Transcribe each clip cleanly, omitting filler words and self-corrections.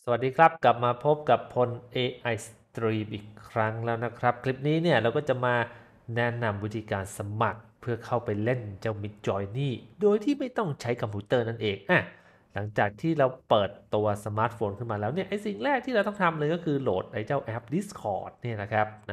สวัสดีครับกลับมาพบกับพล AI Stream อีกครั้งแล้วนะครับคลิปนี้เนี่ยเราก็จะมาแนะนำวิธีการสมัครเพื่อเข้าไปเล่นเจ้า Midjourney โดยที่ไม่ต้องใช้คอมพิวเตอร์นั่นเองหลังจากที่เราเปิดตัวสมาร์ทโฟนขึ้นมาแล้วเนี่ยไอสิ่งแรกที่เราต้องทำเลยก็คือโหลดไอเจ้าแอป Discord เนี่ยนะครับนะ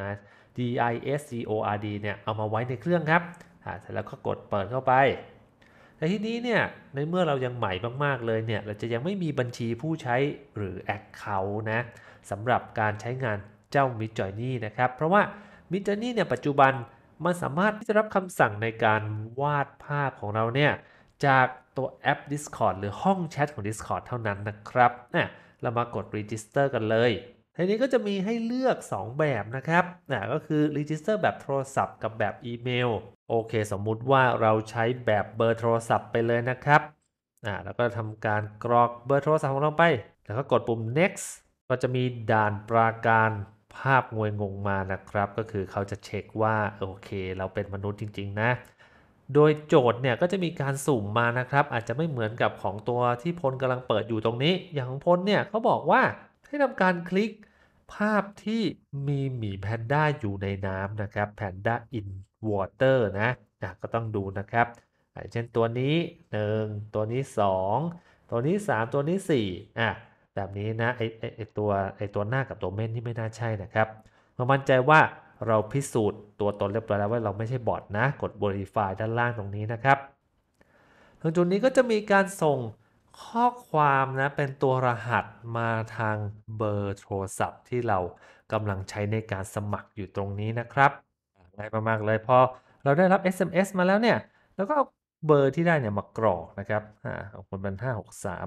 Discord เนี่ยเอามาไว้ในเครื่องครับเสร็จแล้วก็กดเปิดเข้าไปแต่ทีนี้เนี่ยในเมื่อเรายังใหม่มากๆเลยเนี่ยเราจะยังไม่มีบัญชีผู้ใช้หรือ Account นะสำหรับการใช้งานเจ้า Midjourney นะครับเพราะว่า Midjourney เนี่ยปัจจุบันมันสามารถที่จะรับคำสั่งในการวาดภาพของเราเนี่ยจากตัวแอป Discord หรือห้องแชทของ Discord เท่านั้นนะครับเรามากด Register กันเลยทีนี้ก็จะมีให้เลือก2แบบนะครับก็คือ Register แบบโทรศัพท์กับแบบอีเมลโอเคสมมุติว่าเราใช้แบบเบอร์โทรศัพท์ไปเลยนะครับแล้วก็ทำการกรอกเบอร์โทรศัพท์ของเราไปแล้วก็กดปุ่ม next ก็จะมีด่านปราการภาพงวยงงมานะครับก็คือเขาจะเช็คว่าโอเคเราเป็นมนุษย์จริงๆนะโดยโจทย์เนี่ยก็จะมีการสุ่มมานะครับอาจจะไม่เหมือนกับของตัวที่พลกำลังเปิดอยู่ตรงนี้อย่างของพลเนี่ยเขาบอกว่าให้ทำการคลิกภาพที่มีหมีแพนด้าอยู่ในน้ำนะครับ Panda in Water นะก็ต้องดูนะครับเช่นตัวนี้1ตัวนี้2ตัวนี้3ตัวนี้4แบบนี้นะไอตัวหน้ากับตัวเม่นที่ไม่น่าใช่นะครับมามั่นใจว่าเราพิสูจน์ตัวตนเรียบร้อยแล้วว่าเราไม่ใช่บอทนะกด Verify ด้านล่างตรงนี้นะครับตรงจุดนี้ก็จะมีการส่งข้อความนะเป็นตัวรหัสมาทางเบอร์โทรศัพท์ที่เรากำลังใช้ในการสมัครอยู่ตรงนี้นะครับง่ายมากๆเลยพอเราได้รับ SMS มาแล้วเนี่ยแล้วก็เอาเบอร์ที่ได้เนี่ยมากรอกนะครับของคนเป็น563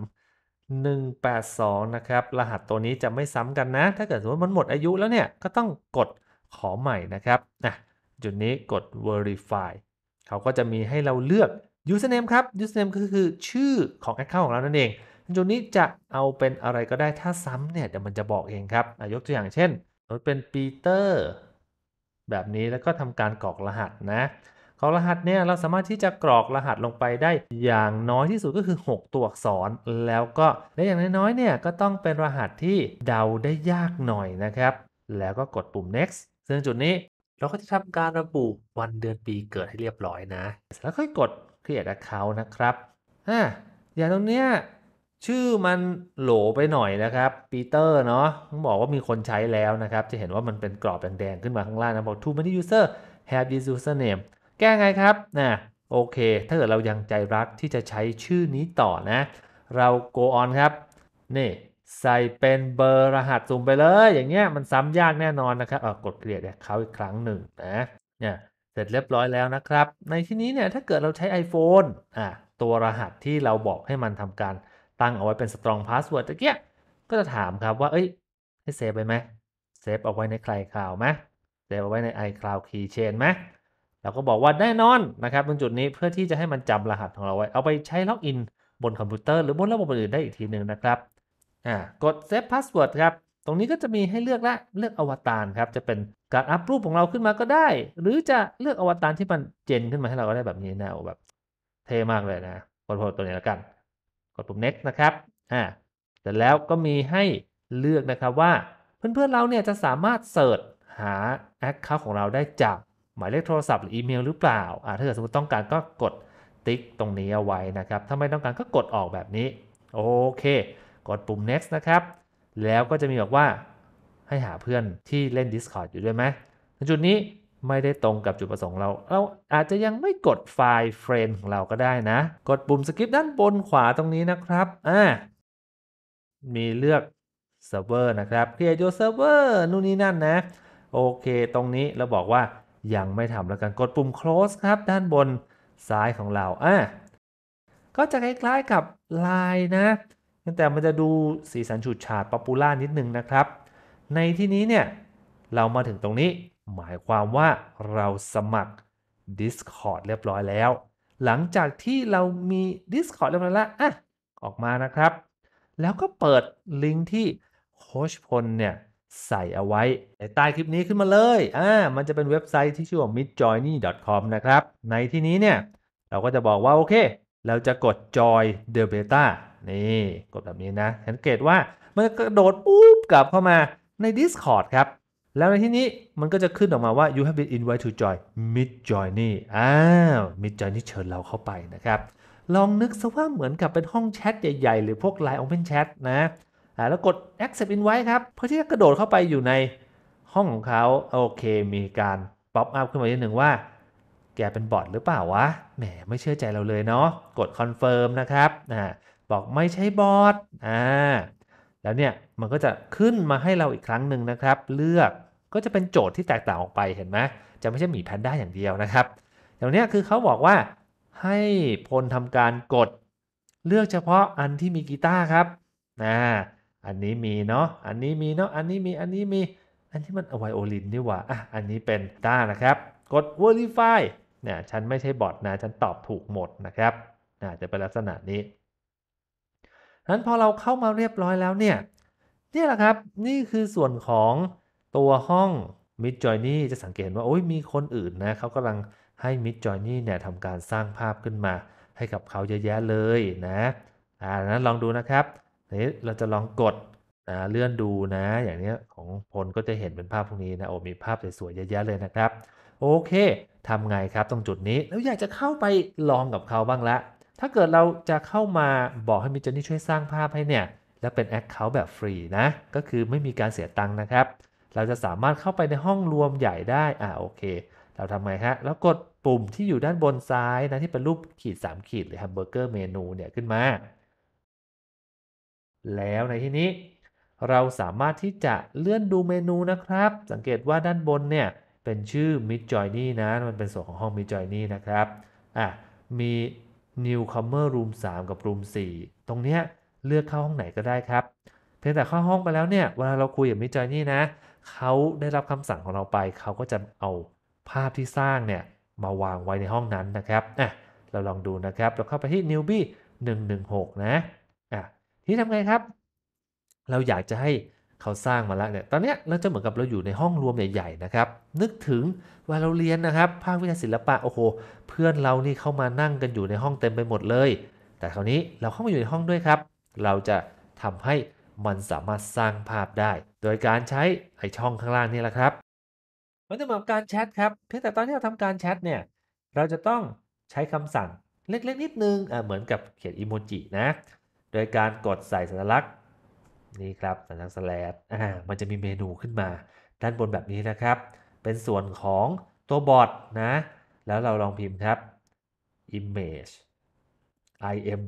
182นะครับรหัสตัวนี้จะไม่ซ้ำกันนะถ้าเกิดสมมติมันหมดอายุแล้วเนี่ยก็ต้องกดขอใหม่นะครับจุดนี้กด verify เขาก็จะมีให้เราเลือก username ครับ username ก็คือชื่อของ account ของเรานั่นเองจุดนี้จะเอาเป็นอะไรก็ได้ถ้าซ้ำเนี่ยเดี๋ยวมันจะบอกเองครับยกตัวอย่างเช่นเป็นปีเตอร์แบบนี้แล้วก็ทำการกรอกรหัสนะกรอกรหัสเนี่ยเราสามารถที่จะกรอกรหัสลงไปได้อย่างน้อยที่สุดก็คือ6ตัวอักษรแล้วก็และอย่างน้อยๆเนี่ยก็ต้องเป็นรหัสที่เดาได้ยากหน่อยนะครับแล้วก็กดปุ่ม next ซึ่งจุดนี้เราก็จะทำการระบุวันเดือนปีเกิดให้เรียบร้อยนะแล้วค่อยกด create account นะครับอย่างตรงเนี้ยชื่อมันโหลไปหน่อยนะครับปีเตอร์เนาะต้องบอกว่ามีคนใช้แล้วนะครับจะเห็นว่ามันเป็นกรอบแดงๆขึ้นมาข้างล่างนะบอก too many user have this username แก้ไงครับโอเคถ้าเกิดเรายังใจรักที่จะใช้ชื่อนี้ต่อนะเรา go on ครับนี่ใส่เป็นเบอร์รหัสสุ่มไปเลยอย่างเงี้ยมันซ้ำยากแน่นอนนะครับกด create account อีกครั้งหนึ่งนะเสร็จเรียบร้อยแล้วนะครับในที่นี้เนี่ยถ้าเกิดเราใช้ iPhone ตัวรหัสที่เราบอกให้มันทำการตั้งเอาไว้เป็น strong password ตะเกียก็จะถามครับว่าให้เซฟไปไหมเซฟเอาไว้ใน iCloud ไหมเซฟเอาไว้ใน iCloud Keychain ไหมเราก็บอกว่าแน่นอนนะครับตรงจุดนี้เพื่อที่จะให้มันจำรหัสของเราไว้เอาไปใช้ล็อกอินบนคอมพิวเตอร์หรือบนระบบอื่นได้อีกทีหนึ่งนะครับกด Save Password ครับตรงนี้ก็จะมีให้เลือกอวตารครับจะเป็นการอัพรูปของเราขึ้นมาก็ได้หรือจะเลือกอวตารที่มันเจนขึ้นมาให้เราก็ได้แบบนี้นะแบบเท่มากเลยนะกดตัวนี้แล้วกันกดปุ่ม next นะครับเสร็จแล้วก็มีให้เลือกนะครับว่าเพื่อนๆเราเนี่ยจะสามารถเสิร์ชหา account ของเราได้จากหมายเลขโทรศัพท์หรืออีเมลหรือเปล่าถ้าเกิดสมมติต้องการก็กดติ๊กตรงนี้เอาไว้นะครับถ้าไม่ต้องการก็กดออกแบบนี้โอเคกดปุ่ม next นะครับแล้วก็จะมีบอกว่าให้หาเพื่อนที่เล่น Discord อยู่ด้วยไหมจุดนี้ไม่ได้ตรงกับจุดประสงค์เราอาจจะยังไม่กดไฟล์ friend ของเราก็ได้นะกดปุ่ม skip ด้านบนขวาตรงนี้นะครับมีเลือกเซิร์ฟเวอร์นะครับ create your server นู่นนี่นั่นนะโอเคตรงนี้เราบอกว่ายังไม่ทำแล้วกันกดปุ่ม close ครับด้านบนซ้ายของเราก็จะคล้ายๆกับ Line นะแต่มันจะดูสีสันฉูดฉาดป๊อปปูล่านิดนึงนะครับในที่นี้เนี่ยเรามาถึงตรงนี้หมายความว่าเราสมัคร Discord เรียบร้อยแล้วหลังจากที่เรามี Discord เรียบร้อยแล้วออกมานะครับแล้วก็เปิดลิงก์ที่โค้ชพลเนี่ยใส่เอาไว้ในใต้คลิปนี้ขึ้นมาเลยมันจะเป็นเว็บไซต์ที่ชื่อว่า midjourney.com นะครับในที่นี้เนี่ยเราก็จะบอกว่าโอเคเราจะกด join the beta นี่กดแบบนี้นะสังเกตว่ามันกระโดดปุ๊บกลับเข้ามาใน Discord ครับแล้วในที่นี้มันก็จะขึ้นออกมาว่า you have been invited to join Midjourney Midjourney เชิญเราเข้าไปนะครับลองนึกซะว่าเหมือนกับเป็นห้องแชทใหญ่ๆหรือพวก Line Open Chat นะแล้วกด accept invite ครับเพื่อที่จะกระโดดเข้าไปอยู่ในห้องของเขาโอเคมีการป๊อปอัพขึ้นมานิดหนึ่งว่าแกเป็นบอทหรือเปล่าวะแหมไม่เชื่อใจเราเลยเนาะกดคอนเฟิร์มนะครับบอกไม่ใช่บอทแล้วเนี่ยมันก็จะขึ้นมาให้เราอีกครั้งหนึ่งนะครับเลือกก็จะเป็นโจทย์ที่แตกต่างออกไปเห็นไหมจะไม่ใช่หมีแพนด้าอย่างเดียวนะครับอย่างนี้คือเขาบอกว่าให้พลทำการกดเลือกเฉพาะอันที่มีกีตาร์ครับอันนี้มีเนาะอันนี้มีเนาะอันนี้มีอันนี้มีอันที่มันไวโอลินนี่หว่าอันนี้เป็นกีตาร์นะครับกด verify เนี่ยฉันไม่ใช่บอทนะฉันตอบถูกหมดนะครับจะเป็นลักษณะนี้นั้นพอเราเข้ามาเรียบร้อยแล้วเนี่ยแหละครับนี่คือส่วนของตัวห้อง Midjourney จะสังเกตว่าโอ้ยมีคนอื่นนะเขากำลังให้ Midjourney เนี่ยทำการสร้างภาพขึ้นมาให้กับเขาเยอะแยะเลยนะนั้นลองดูนะครับนี้เราจะลองกดเลื่อนดูนะอย่างนี้ของพลก็จะเห็นเป็นภาพพวกนี้นะโอ้มีภาพสวยๆเยอะแยะเลยนะครับโอเคทำไงครับตรงจุดนี้แล้วอยากจะเข้าไปลองกับเขาบ้างละ ถ้าเกิดเราจะเข้ามาบอกให้ Midjourney ช่วยสร้างภาพให้เนี่ยและเป็น Account แบบฟรีนะก็คือไม่มีการเสียตังค์นะครับเราจะสามารถเข้าไปในห้องรวมใหญ่ได้โอเคเราทำไงฮะแล้วกดปุ่มที่อยู่ด้านบนซ้ายนะที่เป็นรูปขีด3ขีดหรือแฮมเบอร์เกอร์เมนูเนี่ยขึ้นมาแล้วในที่นี้เราสามารถที่จะเลื่อนดูเมนูนะครับสังเกตว่าด้านบนเนี่ยเป็นชื่อ Midjourney นะมันเป็นส่วนของห้อง Midjourney นะครับมี Newcomer Room 3 กับ Room 4ตรงเนี้ยเลือกเข้าห้องไหนก็ได้ครับเพียงแต่เข้าห้องไปแล้วเนี่ยเวลาเราคุยกับ Midjourney นะเขาได้รับคำสั่งของเราไปเขาก็จะเอาภาพที่สร้างเนี่ยมาวางไว้ในห้องนั้นนะครับเราลองดูนะครับเราเข้าไปที่ Newbie 116นะที่ทำไงครับเราอยากจะให้เขาสร้างมาแล้วเนี่ยตอนนี้เราจะเหมือนกับเราอยู่ในห้องรวมใหญ่ๆนะครับนึกถึงเวลาเราเรียนนะครับภาควิชาศิลปะโอ้โหเพื่อนเรานี่เข้ามานั่งกันอยู่ในห้องเต็มไปหมดเลยแต่คราวนี้เราเข้ามาอยู่ในห้องด้วยครับเราจะทำให้มันสามารถสร้างภาพได้โดยการใช้ไอช่องข้างล่างนี่แหละครับมันจะเหมือนการแชทครับเพียงแต่ตอนที่เราทำการแชทเนี่ยเราจะต้องใช้คำสั่งเล็กๆนิดนึงเหมือนกับเขียนอีโมจินะโดยการกดใส่สัญลักษณ์ นี่ครับสัญลักษณ์สแลชมันจะมีเมนูขึ้นมาด้านบนแบบนี้นะครับ เป็นส่วนของตัวบอทนะ แล้วเราลองพิมพ์ครับ image im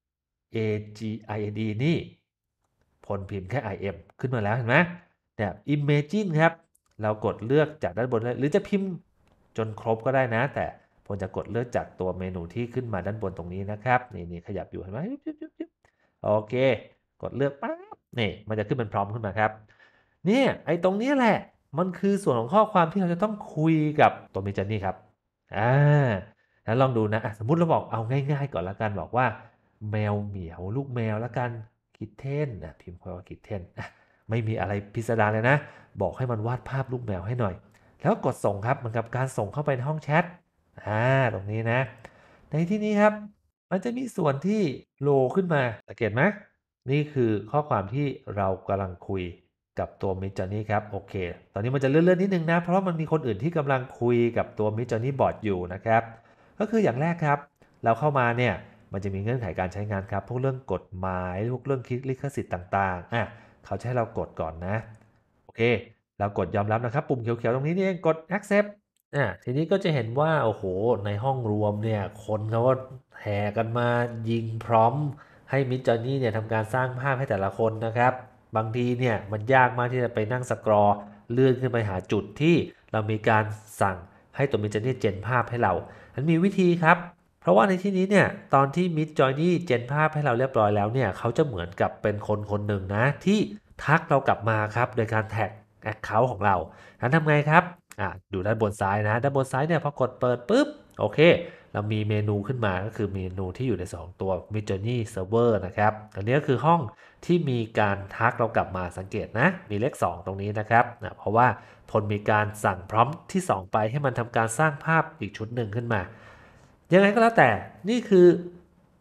agin นี่พลพิมพ์แค่ im ขึ้นมาแล้วเห็นไหมเนี่ย imagine ครับเรากดเลือกจากด้านบนเลยหรือจะพิมพ์จนครบก็ได้นะแต่พลจะกดเลือกจากตัวเมนูที่ขึ้นมาด้านบนตรงนี้นะครับนี่ขยับอยู่เห็นไหมโอเคกดเลือกปั๊บนี่มันจะขึ้นเป็นพร้อมขึ้นมาครับเนี่ยไอ้ตรงนี้แหละมันคือส่วนของข้อความที่เราจะต้องคุยกับตัวมิจฉานี่ครับอ่าแล้วลองดูนะสมมุติเราบอกเอาง่ายๆก่อนละกันบอกว่าแมวเหมียวลูกแมวละกันคิดเทนพิมพ์คำว่าคิดเทนไม่มีอะไรพิสดารเลยนะบอกให้มันวาดภาพลูกแมวให้หน่อยแล้วกดส่งครับเหมือนกับการส่งเข้าไปในห้องแชทตรงนี้นะในที่นี้ครับมันจะมีส่วนที่โลขึ้นมาสังเกตไหมนี่คือข้อความที่เรากำลังคุยกับตัว Midjourney ครับโอเคตอนนี้มันจะเลื่อนๆนิดนึงนะเพราะว่ามันมีคนอื่นที่กำลังคุยกับตัว Midjourney Bot อยู่นะครับก็คืออย่างแรกครับเราเข้ามาเนี่ยมันจะมีเงื่อนไขการใช้งานครับพวกเรื่องกฎหมายพวกเรื่องลิขสิทธิ์ต่างๆเขาจะให้เรากดก่อนนะโอเคเรากดยอมรับนะครับปุ่มเขียวๆตรงนี้นี่เองกด accept ทีนี้ก็จะเห็นว่าโอ้โหในห้องรวมเนี่ยคนเขาก็แห่กันมายิงพร้อมให้มิจจอนี่เนี่ยทำการสร้างภาพให้แต่ละคนนะครับบางทีเนี่ยมันยากมากที่จะไปนั่งสกรอเลื่อนขึ้นไปหาจุดที่เรามีการสั่งให้ตัวมิจจอนี่เจนภาพให้เรามันมีวิธีครับเพราะว่าในที่นี้เนี่ยตอนที่มิจจอนี่เจนภาพให้เราเรียบร้อยแล้วเนี่ยเขาจะเหมือนกับเป็นคนคนหนึ่งนะที่ทักเรากลับมาครับโดยการแท็กแอคเคาท์ของเรานั้นทำไงครับดูด้านบนซ้ายนะด้านบนซ้ายเนี่ยพอกดเปิดปุ๊บโอเคเรามีเมนูขึ้นมาก็คือเมนูที่อยู่ใน2ตัว Midjourney Server นะครับอันนี้ก็คือห้องที่มีการทักเรากลับมาสังเกตนะมีเลข2ตรงนี้นะครับเพราะว่าพลมีการสั่งพร้อมที่2ไปให้มันทำการสร้างภาพอีกชุดหนึ่งขึ้นมายังไงก็แล้วแต่นี่คือ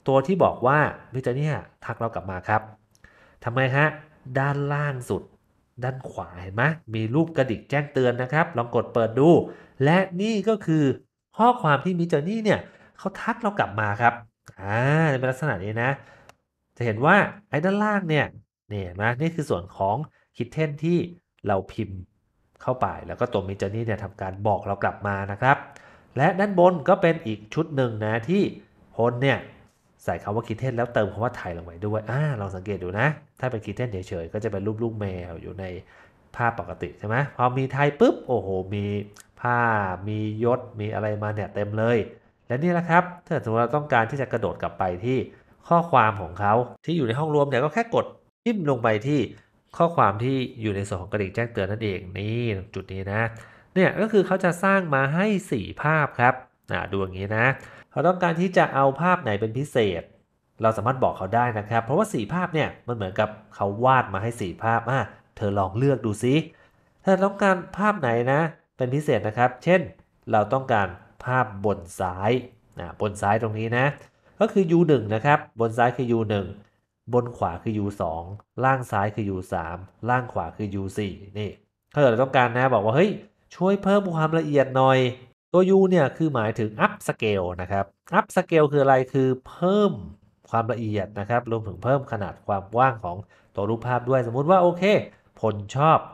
ตัวที่บอกว่ามิจฉาเนี่ยทักเรากลับมาครับทำไงฮะด้านล่างสุดด้านขวาเห็นไหมมีรูปกระดิกแจ้งเตือนนะครับลองกดเปิดดูและนี่ก็คือข้อความที่มิจฉานี่เนี่ยเขาทักเรากลับมาครับเป็นลักษณะนี้นะจะเห็นว่าไอ้ด้านล่างเนี่ยนี่เห็นไหมนี่คือส่วนของคิดเทนที่เราพิมพ์เข้าไปแล้วก็ตัวมิจฉานี่เนี่ยทำการบอกเรากลับมานะครับ และด้านบนก็เป็นอีกชุดหนึ่งนะที่พลเนี่ยใส่คำว่าคิดเทนแล้วเติมคำว่าไทยลงไปด้วยลองสังเกตดูนะถ้าเป็นคิดเทนเฉยๆก็จะเป็นรูปลูกแมวอยู่ในภาพปกติใช่ไหมพอมีไทยปุ๊บโอ้โหมีผ้ามียศมีอะไรมาเนี่ยเต็มเลยและนี่แหละครับถ้าสมมติเราต้องการที่จะกระโดดกลับไปที่ข้อความของเขาที่อยู่ในห้องรวมเนี่ยก็แค่กดจิ้มลงไปที่ข้อความที่อยู่ในส่วนของกระดิ่งแจ้งเตือนนั่นเองนี่จุดนี้นะ เนี่ยก็คือเขาจะสร้างมาให้4ภาพครับดูอย่างนี้นะเขาต้องการที่จะเอาภาพไหนเป็นพิเศษเราสามารถบอกเขาได้นะครับเพราะว่า4ภาพเนี่ยมันเหมือนกับเขาวาดมาให้4ภาพเธอลองเลือกดูซิถ้าต้องการภาพไหนนะเป็นพิเศษนะครับเช่นเราต้องการภาพบนซ้ายบนซ้ายตรงนี้นะก็คือ U1 นะครับบนซ้ายคือ U1 บนขวาคือ U2 ล่างซ้ายคือ U3 ล่างขวาคือ U4 นี่ถ้าเกิดเราต้องการนะบอกว่าเฮ้ย ช่วยเพิ่มความละเอียดหน่อย ตัว U เนี่ยคือหมายถึง up scale นะครับ up scale คืออะไรคือเพิ่มความละเอียดนะครับรวมถึงเพิ่มขนาดความกว้างของตัวรูปภาพด้วยสมมุติว่าโอเคผลชอบ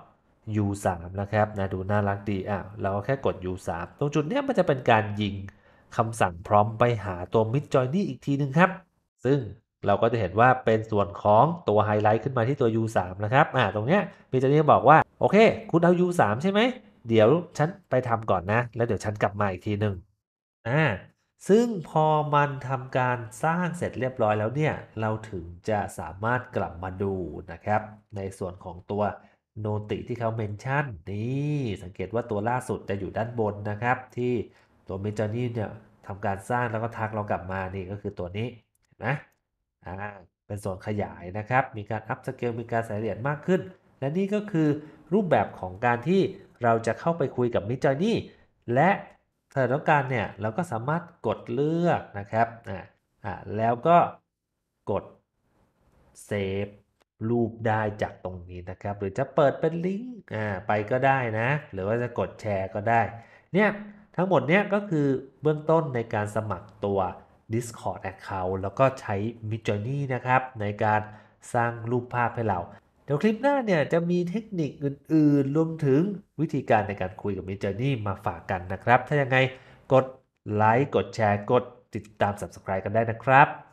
U3 นะครับนะดูน่ารักดีเราก็แค่กด U3 ตรงจุดเนี้ยมันจะเป็นการยิงคำสั่งพร้อมไปหาตัว Midjourney อีกทีนึงครับซึ่งเราก็จะเห็นว่าเป็นส่วนของตัวไฮไลท์ขึ้นมาที่ตัว U3 นะครับตรงเนี้ย Midjourney บอกว่าโอเคคุณเอา U3 ใช่ไหม เดี๋ยวฉันไปทำก่อนนะแล้วเดี๋ยวฉันกลับมาอีกทีหนึ่งอ่าซึ่งพอมันทำการสร้างเสร็จเรียบร้อยแล้วเนี่ยเราถึงจะสามารถกลับมาดูนะครับในส่วนของตัวโนติที่เขาเมนชั่นนี่สังเกตว่าตัวล่าสุดจะอยู่ด้านบนนะครับที่ตัวเมจอนี่เนี่ยทำการสร้างแล้วก็ทักเรากลับมานี่ก็คือตัวนี้เห็นไหมอ่าเป็นส่วนขยายนะครับมีการอัพสเกลมีการใส่รายละเอียดมากขึ้น และนี่ก็คือรูปแบบของการที่เราจะเข้าไปคุยกับ Midjourney และถ้าเราต้องการเนี่ยเราก็สามารถกดเลือกนะครับแล้วก็กดเซฟรูปได้จากตรงนี้นะครับหรือจะเปิดเป็นลิงก์ไปก็ได้นะหรือว่าจะกดแชร์ก็ได้เนี่ยทั้งหมดเนี่ยก็คือเบื้องต้นในการสมัครตัว Discord Account แล้วก็ใช้ Midjourney นะครับในการสร้างรูปภาพให้เรา เดี๋ยวคลิปหน้าเนี่ยจะมีเทคนิคอื่นๆรวมถึงวิธีการในการคุยกับ Midjourney มาฝากกันนะครับ ถ้ายังไงกดไลค์กดแชร์กดติดตาม Subscribe กันได้นะครับ